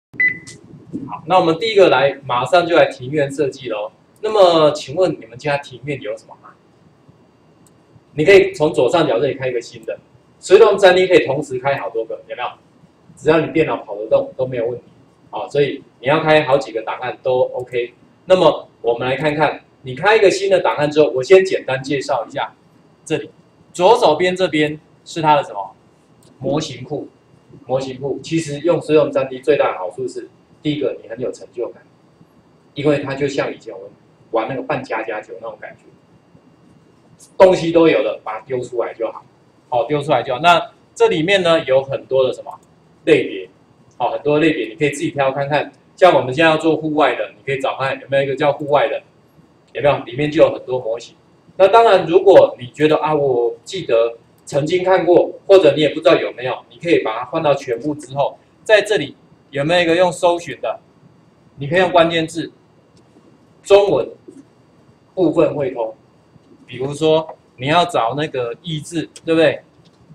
好，那我们第一个马上就来庭院设计喽。那么，请问你们家庭院有什么吗？你可以从左上角这里开一个新的，水桶占地可以同时开好多个，有没有？只要你电脑跑得动都没有问题。好，所以你要开好几个档案都 OK。那么我们来看看，你开一个新的档案之后，我先简单介绍一下，这里左手边这边是它的什么模型库？模型库其实用水桶占地最大的好处是，第一个你很有成就感，因为它就像以前我们玩那个扮家家酒那种感觉。东西都有了，把它丢出来就好。好，丢出来就好。那这里面呢有很多的什么类别？好，很多类别，你可以自己挑看看。像我们现在要做户外的，你可以找看有没有一个叫户外的，有没有？里面就有很多模型。那当然，如果你觉得啊，我记得曾经看过，或者你也不知道有没有，你可以把它换到全部之后，在这里有没有一个用搜寻的？你可以用关键字中文部分汇通。比如说你要找那个意字，对不对？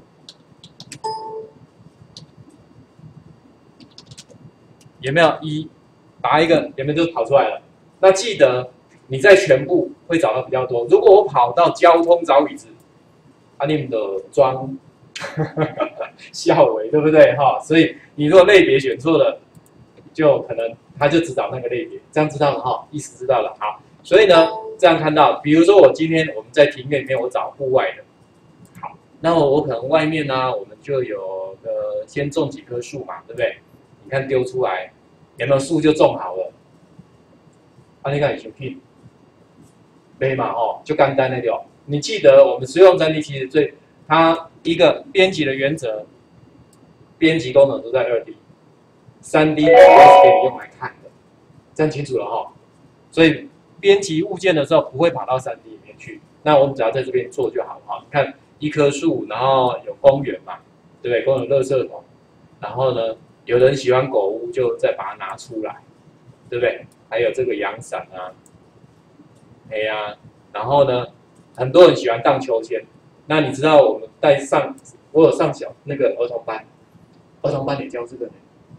有没有一？打一个，有没有就跑出来了？那记得你在全部会找到比较多。如果我跑到交通找椅子，啊，你们的装效尾，对不对？哈，所以你如果类别选错了，就可能他就只找那个类别，这样知道了哈，意思知道了。好，所以呢，这样看到，比如说我今天我们在庭院里面，我找户外的，好，那我可能外面呢，我们就有先种几棵树嘛，对不对？你看丢出来，有没有树就种好了？啊，你看有屁，没嘛哦，就简单那种。你记得我们实用占地其实它一个编辑的原则，编辑功能都在2D。3D 主要是给你用来看的，这样清楚了哈。所以编辑物件的时候不会跑到3D 里面去，那我们只要在这边做就好了哈。你看一棵树，然后有公园嘛，对不对？公园垃圾桶，然后呢，有人喜欢狗屋，就再把它拿出来，对不对？还有这个阳伞啊，哎呀，然后呢，很多人喜欢荡秋千。那你知道我们我有上那个儿童班，儿童班也教这个呢。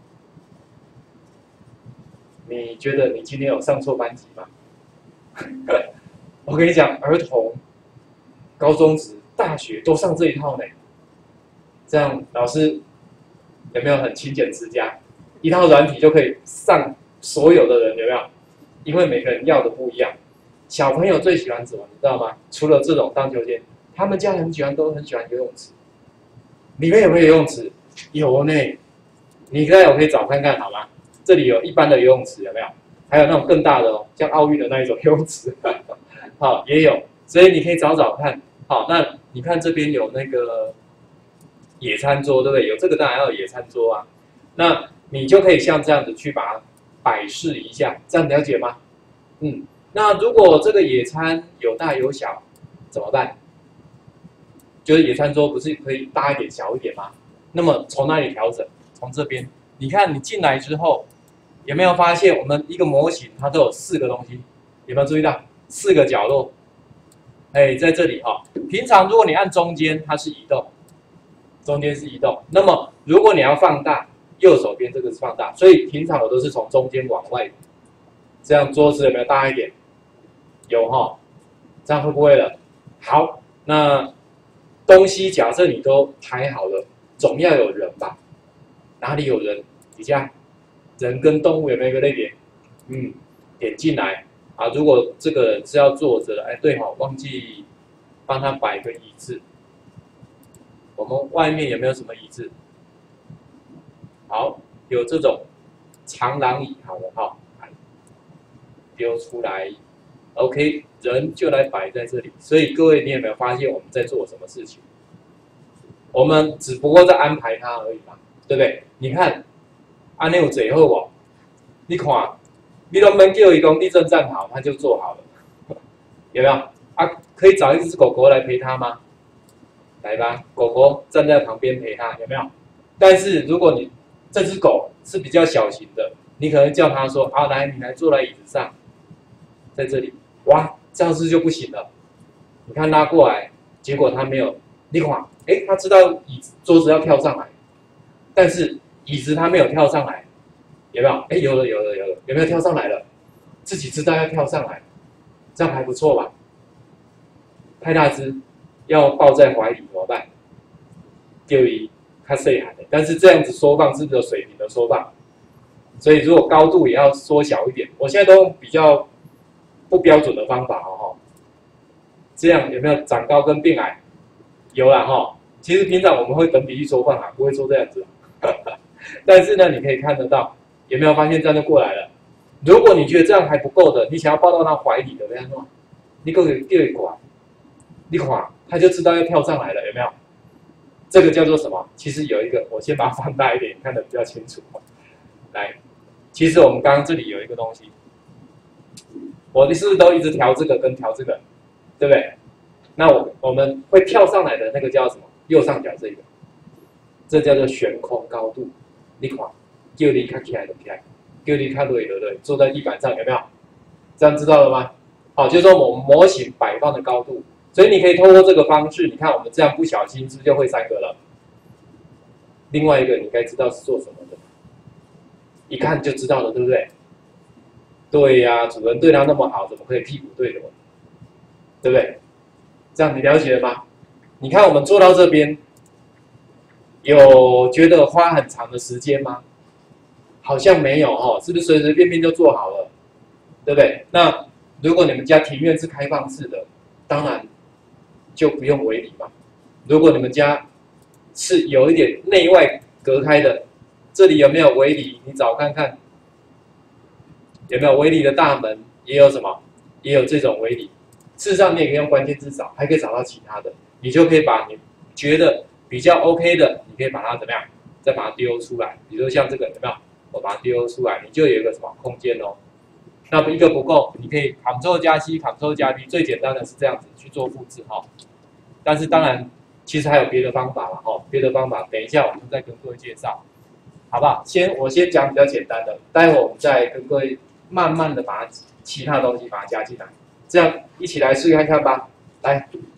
你觉得你今天有上错班级吗？我跟你讲，儿童、高中职、大学都上这一套呢。这样老师有没有很勤俭持家？一套软体就可以上所有的人，有没有？因为每个人要的不一样。小朋友最喜欢什么，你知道吗？除了这种荡秋千，他们家都很喜欢游泳池。里面有没有游泳池？有呢。你看，我可以找看看好吗？这里有一般的游泳池，有没有？还有那种更大的哦，像奥运的那一种游泳池，好也有，所以你可以找找看。好，那你看这边有那个野餐桌，对不对？有这个当然要有野餐桌啊。那你就可以像这样子去把它摆饰一下，这样了解吗？嗯，那如果这个野餐有大有小，怎么办？就是野餐桌不是可以大一点、小一点吗？那么从哪里调整？从这边，你看你进来之后，有没有发现我们一个模型它都有4个东西？有没有注意到4个角落？哎，在这里哈、哦。平常如果你按中间，它是移动，中间是移动。那么如果你要放大，右手边这个是放大，所以平常我都是从中间往外。这样桌子有没有大一点？有哈、哦，这样会不会了？好，那东西假设你都排好了，总要有人吧？哪里有人？底下人跟动物有没有一个类别？点进来啊。如果这个人是要坐着的，哎，对哈、哦，忘记帮他摆个椅子。我们外面有没有什么椅子？好，有这种长廊椅，好了哈，丢出来。OK， 人就来摆在这里。所以各位，你有没有发现我们在做什么事情？我们只不过在安排它而已嘛，对不对？你看，安尼有最好哦。你看，你都没叫伊讲立正站好，他就做好了，有没有？啊，可以找一只狗狗来陪他吗？来吧，狗狗站在旁边陪他，有没有？但是如果你这只狗是比较小型的，你可能叫它说：“啊，来，你来坐在椅子上，在这里。”哇，这样子就不行了。你看拉过来，结果它没有，你看，哎，它知道桌子要跳上来，但是椅子它没有跳上来， 有没有？哎，有了，有没有跳上来了？自己知道要跳上来，这样还不错吧？太大只，要抱在怀里怎么办？丢一它碎海的，但是这样子缩放是不是有水平的缩放？所以如果高度也要缩小一点，我现在都用比较不标准的方法哦。这样有没有长高跟变矮？有啦哈。其实平常我们会等比例缩放啊，不会说这样子。但是呢，你可以看得到，有没有发现这样就过来了？如果你觉得这样还不够的，你想要抱到他怀里的，这样弄，你给我丢一管，你垮，他就知道要跳上来了，有没有？这个叫做什么？其实有一个，我先把它放大一点，看得比较清楚。来，其实我们刚刚这里有一个东西，我是不是都一直调这个跟调这个，对不对？那我们会跳上来的那个叫什么？右上角这个，这叫做悬空高度。你看，叫你看起来就起来，叫你看对对对，坐在地板上有没有？这样知道了吗？好，就是说我们模型摆放的高度，所以你可以透过这个方式，你看我们这样不小心是不是就会3个了？另外一个你该知道是做什么的，一看就知道了，对不对？对呀，主人对他那么好，怎么可以屁股对着我？对不对？这样你了解了吗？你看我们做到这边，有觉得花很长的时间吗？好像没有哦，是不是随随便便就做好了？对不对？那如果你们家庭院是开放式的，当然就不用围篱嘛。如果你们家是有一点内外隔开的，这里有没有围篱？你找看看，有没有围篱的大门？也有什么？也有这种围篱。事实上，你也可以用关键字找，还可以找到其他的，你就可以把你觉得比较 OK 的，你可以把它怎么样，再把它丢出来。比如说像这个有没有？我把它丢出来，你就有一个什么空间哦。那么一个不够，你可以 Ctrl 加 C，Ctrl 加 V， 最简单的是这样子去做复制哈。但是当然，其实还有别的方法了哈，别的方法等一下我们再跟各位介绍，好不好？我先讲比较简单的，待会我们再跟各位慢慢的把它其他东西把它加进来，这样一起来试看看吧，来。